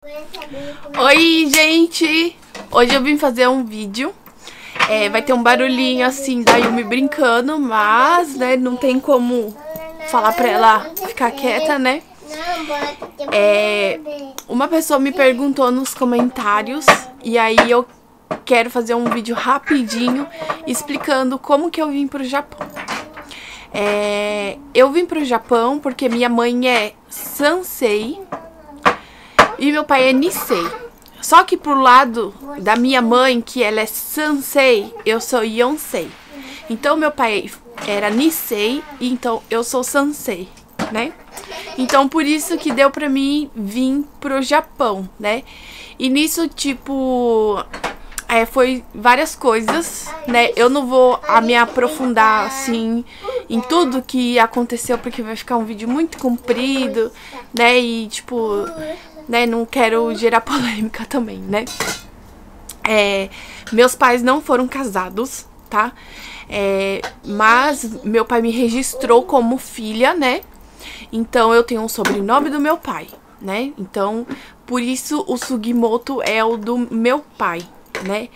Oi, gente! Hoje eu vim fazer um vídeo. Vai ter um barulhinho assim da Yumi brincando, mas, né, não tem como falar pra ela ficar quieta, né? Uma pessoa me perguntou nos comentários e aí eu quero fazer um vídeo rapidinho explicando como que eu vim pro Japão. Eu vim pro Japão porque minha mãe é Sansei e meu pai é Nisei. Só que pro lado da minha mãe, que ela é Sansei, eu sou Yonsei. Então meu pai era Nisei, então eu sou Sansei, né? Então por isso que deu pra mim vir pro Japão, né? E nisso, tipo, foi várias coisas, né? Eu não vou me aprofundar, assim, em tudo que aconteceu, porque vai ficar um vídeo muito comprido, né? E, tipo, né, não quero gerar polêmica também, né? Meus pais não foram casados, tá? Mas meu pai me registrou como filha, né? Então eu tenho um sobrenome do meu pai, né? Então, por isso o Sugimoto é o do meu pai, né?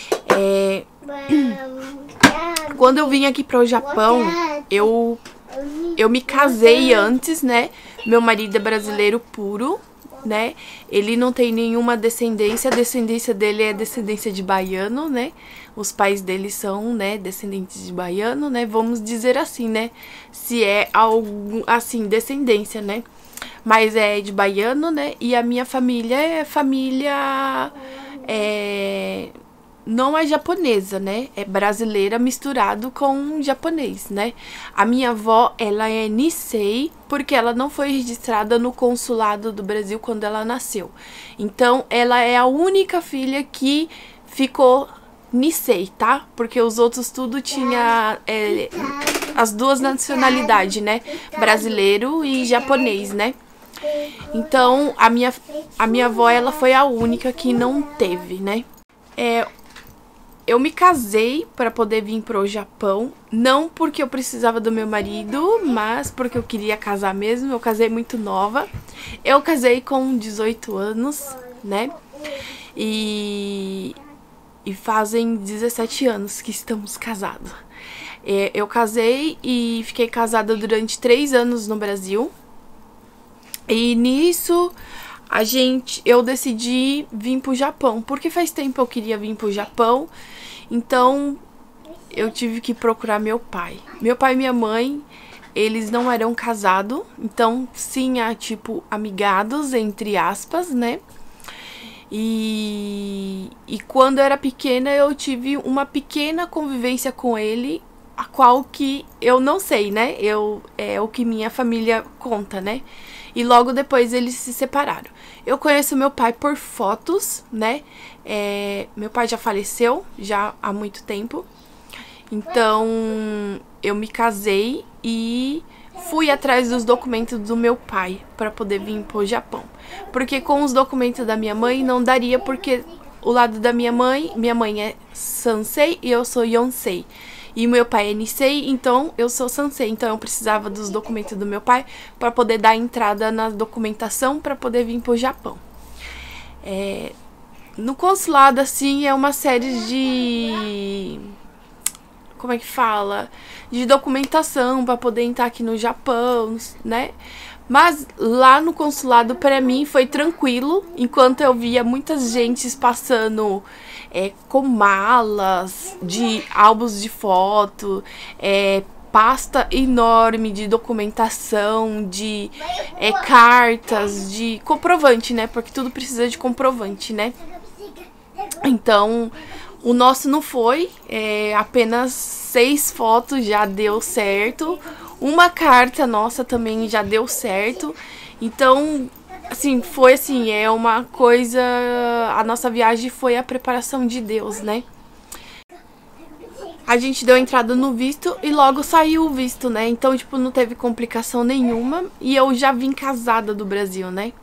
Quando eu vim aqui para o Japão, eu me casei antes, né? Meu marido é brasileiro puro, né? Ele não tem nenhuma descendência, a descendência dele é descendência de baiano, né? Os pais dele são, né, descendentes de baiano, né? Vamos dizer assim, né? Se é algo assim, descendência, né? Mas é de baiano, né? E a minha família é família não é japonesa, né? É brasileira misturado com japonês, né? A minha avó, ela é Nisei, porque ela não foi registrada no consulado do Brasil quando ela nasceu. Então, ela é a única filha que ficou Nisei, tá? Porque os outros tudo tinha as duas nacionalidades, né? Brasileiro e japonês, né? Então, a minha avó, ela foi a única que não teve, né? Eu me casei para poder vir pro Japão, não porque eu precisava do meu marido, mas porque eu queria casar mesmo. Eu casei muito nova. Eu casei com 18 anos, né? E fazem 17 anos que estamos casados. Eu casei e fiquei casada durante 3 anos no Brasil. E nisso eu decidi vir pro Japão, porque faz tempo eu queria vir pro Japão. Então eu tive que procurar meu pai. Meu pai e minha mãe, eles não eram casados, então tinha tipo amigados, entre aspas, né? E quando eu era pequena eu tive uma pequena convivência com ele, a qual que eu não sei, né? É o que minha família conta, né? E logo depois eles se separaram. Eu conheço meu pai por fotos, né? Meu pai já faleceu, já há muito tempo. Então, eu me casei e fui atrás dos documentos do meu pai para poder vir pro Japão. Porque com os documentos da minha mãe não daria, porque o lado da minha mãe é Sansei e eu sou Yonsei. E meu pai é Nisei, então eu sou Sansei. Então eu precisava dos documentos do meu pai para poder dar entrada na documentação para poder vir pro Japão. No consulado, assim, é uma série de... como é que fala? De documentação para poder entrar aqui no Japão, né? Mas lá no consulado, para mim, foi tranquilo, enquanto eu via muitas gentes passando com malas, de álbuns de foto, pasta enorme de documentação, de cartas, de comprovante, né? Porque tudo precisa de comprovante, né? Então, o nosso não foi, apenas 6 fotos já deu certo. Uma carta nossa também já deu certo. Então, assim, foi assim, uma coisa... A nossa viagem foi a preparação de Deus, né? A gente deu entrada no visto e logo saiu o visto, né? Então, tipo, não teve complicação nenhuma. E eu já vim casada do Brasil, né?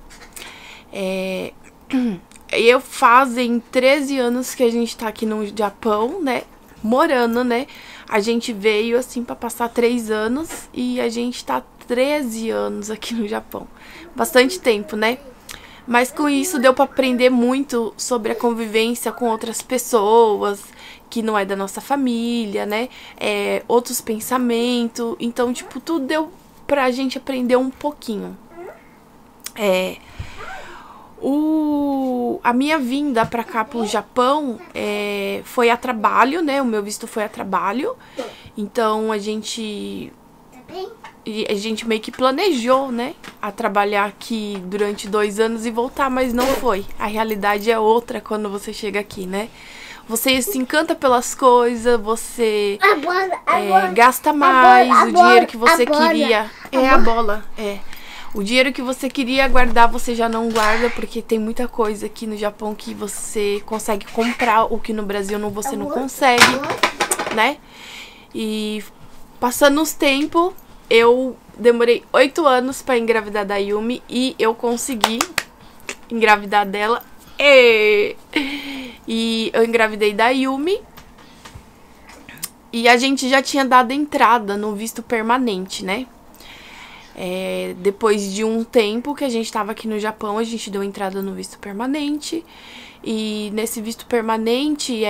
Fazem 13 anos que a gente tá aqui no Japão, né? Morando, né? A gente veio, assim, pra passar 3 anos e a gente tá 13 anos aqui no Japão. Bastante tempo, né? Mas com isso deu pra aprender muito sobre a convivência com outras pessoas, que não é da nossa família, né? Outros pensamentos. Então, tipo, tudo deu pra gente aprender um pouquinho. A minha vinda pra cá, pro Japão, foi a trabalho, né? O meu visto foi a trabalho. Então, a gente meio que planejou, né? A trabalhar aqui durante 2 anos e voltar, mas não foi. A realidade é outra quando você chega aqui, né? Você se encanta pelas coisas, você gasta mais, o dinheiro que você queria... a bola, O dinheiro que você queria guardar, você já não guarda, porque tem muita coisa aqui no Japão que você consegue comprar, o que no Brasil você não consegue, né? E passando os tempos, eu demorei 8 anos pra engravidar da Yumi e eu consegui engravidar dela. E eu engravidei da Yumi e a gente já tinha dado entrada no visto permanente, né? Depois de um tempo que a gente tava aqui no Japão, a gente deu entrada no visto permanente. E nesse visto permanente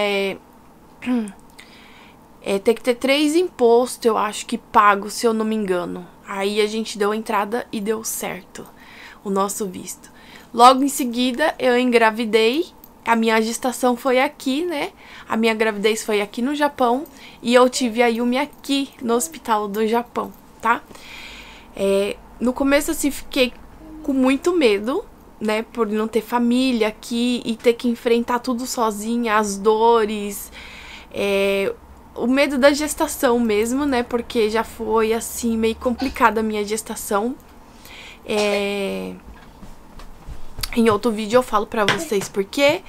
tem que ter 3 impostos, eu acho que pago, se eu não me engano. Aí a gente deu entrada e deu certo o nosso visto. Logo em seguida eu engravidei. A minha gestação foi aqui, né? A minha gravidez foi aqui no Japão. E eu tive a Yumi aqui no hospital do Japão, tá? No começo, assim, fiquei com muito medo, né? Por não ter família aqui e ter que enfrentar tudo sozinha, as dores. O medo da gestação mesmo, né? Porque já foi, assim, meio complicada a minha gestação. Em outro vídeo eu falo pra vocês por quê.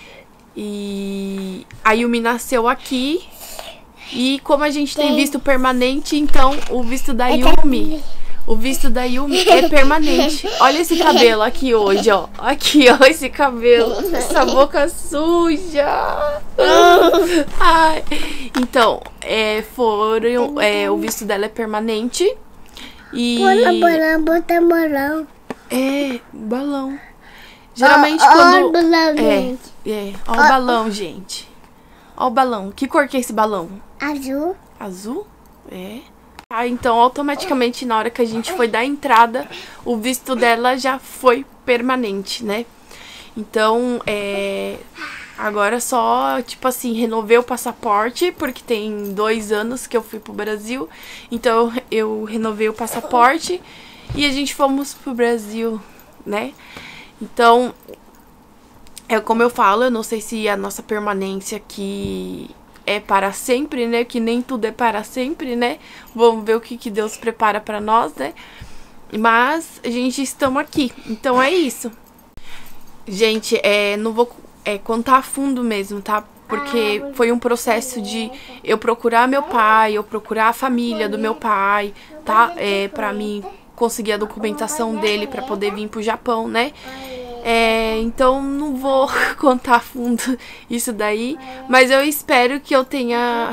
E a Yumi nasceu aqui. E como a gente tem visto permanente, então o visto da Yumi... O visto da Yumi é permanente. Olha esse cabelo aqui hoje, ó. Aqui, ó, esse cabelo. Essa boca suja. Ai. Então, o visto dela é permanente. E... balão. Balão. Geralmente quando... Ó o balão, gente. Ó o balão. Que cor que é esse balão? Azul. Azul? Então, automaticamente, na hora que a gente foi dar entrada, o visto dela já foi permanente, né? Então, agora só, tipo assim, renovei o passaporte, porque tem 2 anos que eu fui pro Brasil. Então, eu renovei o passaporte e a gente fomos pro Brasil, né? Então, como eu falo, eu não sei se a nossa permanência aqui... é para sempre, né? Que nem tudo é para sempre, né? Vamos ver o que Deus prepara para nós, né? Mas a gente estamos aqui. Então é isso. Gente, não vou contar a fundo mesmo, tá? Porque foi um processo de eu procurar meu pai, eu procurar a família do meu pai, tá? Pra mim conseguir a documentação dele pra poder vir pro Japão, né? Então não vou contar a fundo isso daí, mas eu espero que eu tenha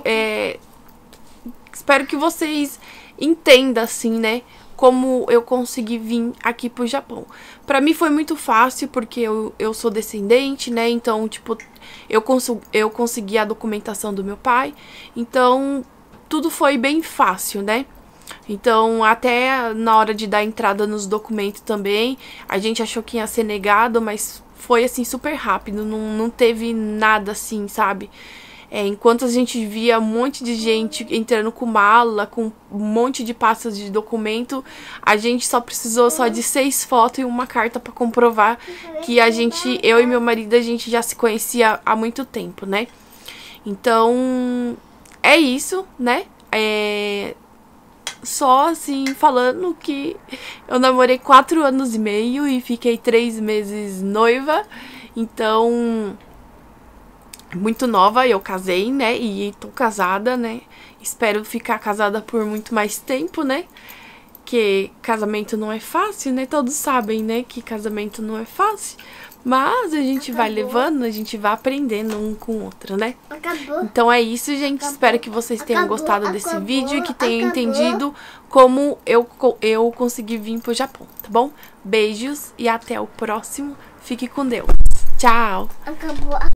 espero que vocês entendam assim, né, como eu consegui vir aqui pro Japão. Pra mim foi muito fácil, porque eu sou descendente, né, então, tipo, eu consegui a documentação do meu pai, então tudo foi bem fácil, né. Então, até na hora de dar entrada nos documentos também, a gente achou que ia ser negado, mas foi, assim, super rápido, não teve nada assim, sabe? Enquanto a gente via um monte de gente entrando com mala, com um monte de pastas de documento, a gente só precisou só de 6 fotos e uma carta pra comprovar que eu e meu marido, a gente já se conhecia há muito tempo, né? Então, é isso, né? Só assim, falando que eu namorei 4 anos e meio e fiquei 3 meses noiva. Então, muito nova, eu casei, né? E tô casada, né? Espero ficar casada por muito mais tempo, né? porque casamento não é fácil, né? Todos sabem, né, que casamento não é fácil. Mas a gente vai levando, a gente vai aprendendo um com o outro, né? Acabou. Então é isso, gente. Espero que vocês tenham gostado desse vídeo e que tenham entendido como eu consegui vir pro Japão, tá bom? Beijos e até o próximo. Fique com Deus. Tchau! Acabou.